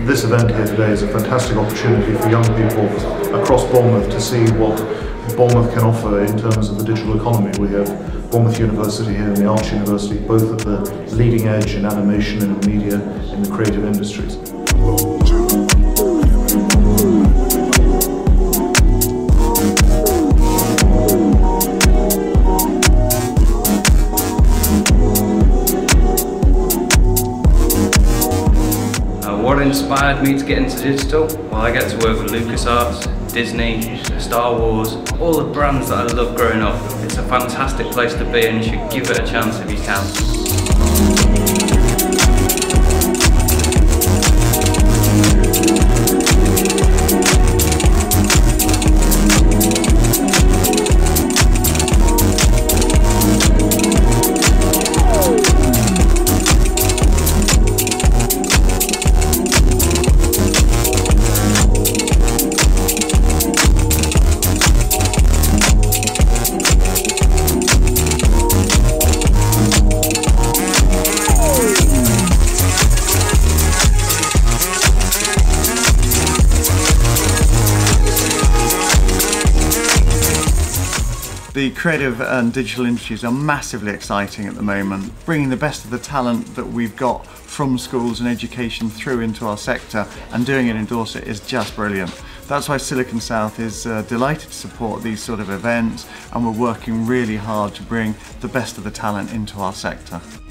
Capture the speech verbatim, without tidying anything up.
this event here today is a fantastic opportunity for young people across Bournemouth to see what Bournemouth can offer in terms of the digital economy. We have Bournemouth University here and the Arts University, both at the leading edge in animation and media in the creative industries. What inspired me to get into digital? Well, I get to work with LucasArts, Disney, Star Wars, all the brands that I loved growing up. It's a fantastic place to be and you should give it a chance if you can. The creative and digital industries are massively exciting at the moment, bringing the best of the talent that we've got from schools and education through into our sector, and doing it in Dorset is just brilliant. That's why Silicon South is uh, delighted to support these sort of events, and we're working really hard to bring the best of the talent into our sector.